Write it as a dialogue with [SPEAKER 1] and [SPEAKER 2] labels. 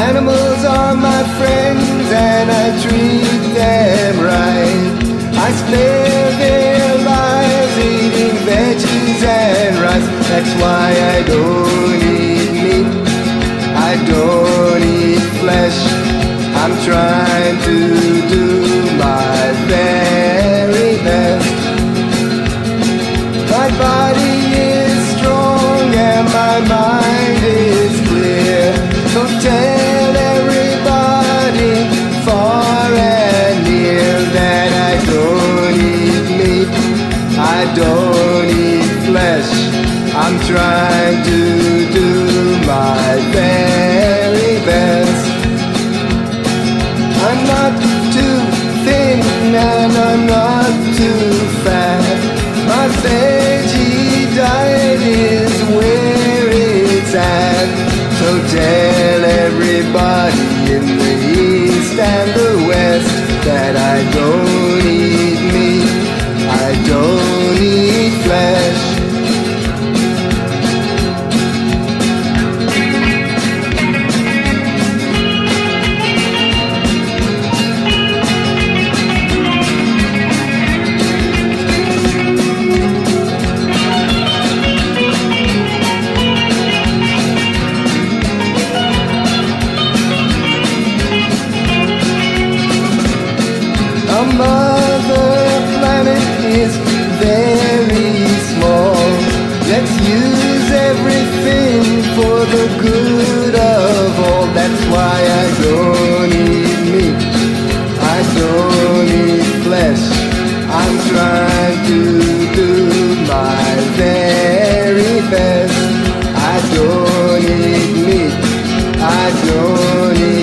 [SPEAKER 1] Animals are my friends and I treat them right. I spare their lives eating veggies and rice. That's why I don't eat meat, I don't eat flesh. I'm trying to do my very best. My body is strong and my mind is clear. So tell everybody far and near that I don't eat meat, I don't eat flesh. I'm trying to do my very best. I'm not too thin and I'm not too fat. My veggie diet is where it's at. So tell everybody in the east and the west that I don't eat meat, I don't eat flesh. Our mother planet is very small. Let's use everything for the good of all. That's why I don't eat meat, I don't eat flesh. I'm trying to do my very best. I don't eat meat, I don't eat